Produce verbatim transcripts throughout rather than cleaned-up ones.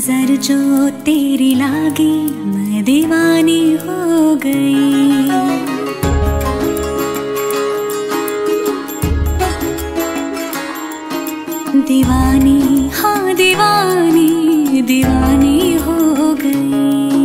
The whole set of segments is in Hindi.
नजर जो तेरी लागी मैं दीवानी हो गई। दीवानी हाँ दीवानी दीवानी हो गई।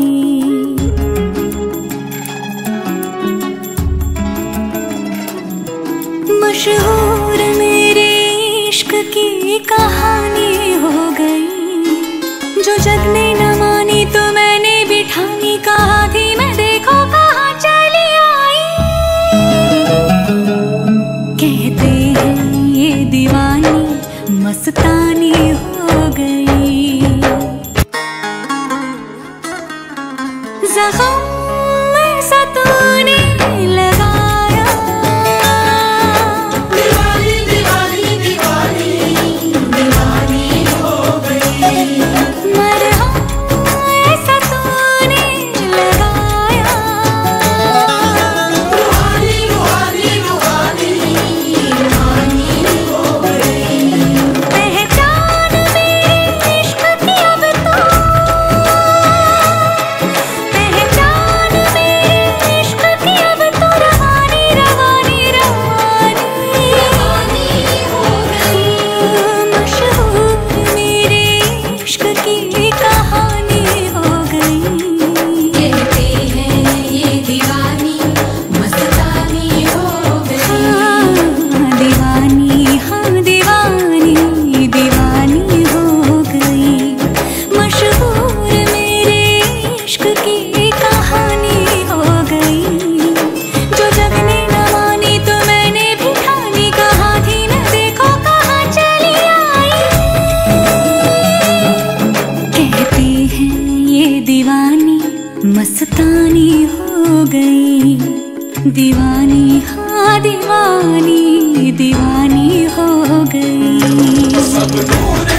मशहूर मेरे इश्क की कहानी हो गई। जो जग ने न मानी तो मैंने भी ठानी, कहा थी मैं देखो कहाँ चली आई। कहते हैं ये दीवानी मस्तानी हो गई। ज़ख्म में सा तूने लगाया, दीवानी दीवानी दीवानी दीवानी हो गई। मरहम ऐसा तूने लगाया, रूहानी रूहानी रूहानी रूहानी हो गई। पहचान मेरे इश्क की अब तो, पहचान मेरे इश्क की अब तो रवानी रवानी रवानी रवानी हो गई। मशहूर मेरे इश्क की कहानी हो गई। कहते हैं ये दीवानी मस्तानी हो गई। दीवानी हाँ दीवानी दीवानी हो गई। मशहूर मेरे इश्क की कहानी हो गई। जो जग ने न मानी तो मैंने भी ठानी, कहा थी मैं देखो कहाँ चली आई। कहते हैं ये दीवानी मस्तानी हो गई। दीवानी हाँ दीवानी दीवानी हो गई। सब नूर